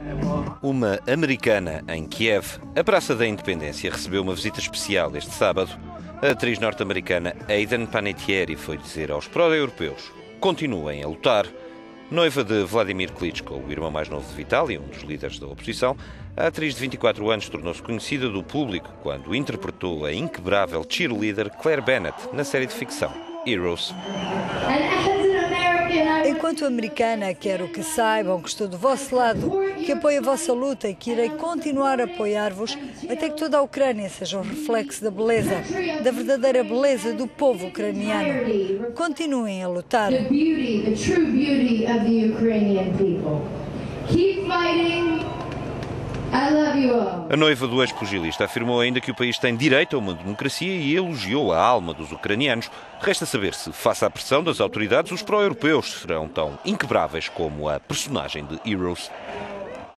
Uma americana em Kiev, a Praça da Independência recebeu uma visita especial este sábado. A atriz norte-americana Hayden Panettiere foi dizer aos pró-europeus: continuem a lutar. Noiva de Vladimir Klitschko, o irmão mais novo de Vitaly, um dos líderes da oposição, a atriz de 24 anos tornou-se conhecida do público quando interpretou a inquebrável cheerleader Claire Bennett na série de ficção Heroes. Enquanto americana, quero que saibam que estou do vosso lado, que apoio a vossa luta e que irei continuar a apoiar-vos até que toda a Ucrânia seja um reflexo da beleza, da verdadeira beleza do povo ucraniano. Continuem a lutar. A noiva do ex-pugilista afirmou ainda que o país tem direito a uma democracia e elogiou a alma dos ucranianos. Resta saber se, face à pressão das autoridades, os pró-europeus serão tão inquebráveis como a personagem de Heroes.